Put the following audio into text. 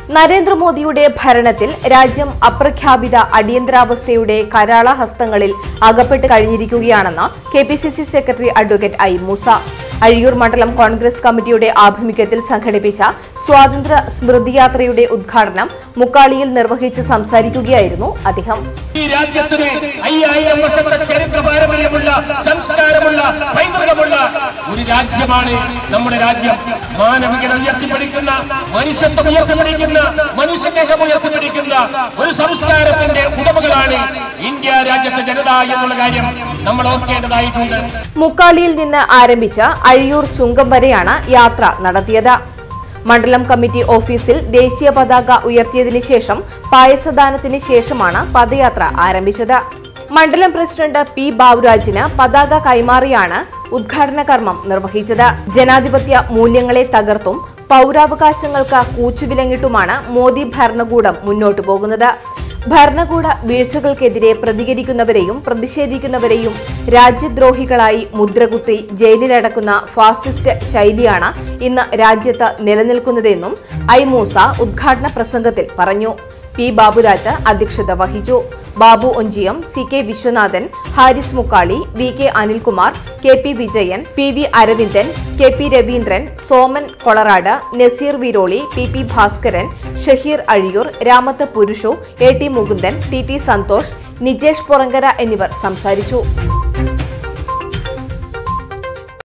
നരേന്ദ്രമോദിയുടെ ഭരണത്തിൽ രാജ്യം അപ്രഖ്യാപിത അടിയന്തരാവസ്ഥയുടെ കരാളഹസ്തങ്ങളിൽ അകപ്പെട്ട് കഴിഞ്ഞിരിക്കുകയാണെന്ന് KPCC secretary advocate I Moosa. Azhiyur മണ്ഡലം കോൺഗ്രസ് കമ്മിറ്റിയുടെ ആഭിമുഖ്യത്തിൽ സംഘടിപ്പിച്ച സ്വാതന്ത്ര്യ സ്മൃതിയാത്രയുടെ ഉദ്ഘാടനം മുക്കാളിയിൽ നിർവഹിച്ച് സംസാരിക്കുകയായിരുന്നു അദ്ദേഹം. ഈ രാജ്യത്തിന് 5000 വർഷത്തെ ചരിത്ര പാരമ്പര്യമുള്ള സംസ്കാരമുള്ള പൈതൃകമുള്ള ഒരു രാജ്യമാണ് നമ്മുടെ രാജ്യം. മാനവികത ഉയർത്തിപ്പിടിക്കുന്ന, മനുഷ്യത്വം ഉയർത്തിപ്പിടിക്കുന്ന, മനുഷ്യസ്നേഹം ഉയർത്തിപ്പിടിക്കുന്ന ഒരു സംസ്കാരത്തിന്റെ ഉടമകളാണ് ഇന്ത്യ രാജ്യത്തെ ജനത എന്നുള്ള കാര്യം നമ്മൾ ഓർക്കേണ്ടതായിട്ടുണ്ട്. മുക്കാളിയിൽ നിന്ന് ആരംഭിച്ച അഴിയൂർ ചുങ്കം വരെയാണ് യാത്ര നടത്തിയത്. മണ്ഡലം കമ്മിറ്റി ഓഫീസിൽ ദേശീയ പതാക ഉയർത്തിയതിനു ശേഷം പായസദാനത്തിന് ശേഷമാണ് പദയാത്ര ആരംഭിച്ചത്. മണ്ഡലം പ്രസിഡന്റ് പി ബാബുരാജിന് പതാക കൈമാറിയാണ് ഉദ്ഘാടന കർമ്മം നിർവഹിച്ചത്. ജനാധിപത്യ മൂല്യങ്ങളെ തകർത്തും പൗരാവകാശങ്ങൾക്ക് കൂച്ചുവിലങ്ങിട്ടുമാണ് മോദി ഭരണകൂടം മുന്നോട്ടു പോകുന്നത്. ഭരണകൂട വീഴ്ചകൾക്കെതിരെ പ്രതികരിക്കുന്നവരെയും പ്രതിഷേധിക്കുന്നവരെയും രാജ്യദ്രോഹികളായി മുദ്രകുത്തി ജയിലിലടക്കുന്ന ഫാസിസ്റ്റ് ശൈലിയാണ് ഇന്ന് രാജ്യത്ത് നിലനിൽക്കുന്നതെന്നും ഐ മൂസ ഉദ്ഘാടന പ്രസംഗത്തിൽ പറഞ്ഞു. പി ബാബുരാജ് അധ്യക്ഷത വഹിച്ചു. Babu Onchiyam, C K Viswanathan, Haris Mukkali, V K Anilkumar, K P Vijayan, P V Aravindan, K P Raveendran, Soman Kolarad, Naseer Viroli, P P Bhaskaran, Shaheer Azhiyur, Ramath Purushu, A T Mukundan, T T Santhosh, Nijesh Porankara എന്നിവർ സംസാരിച്ചു.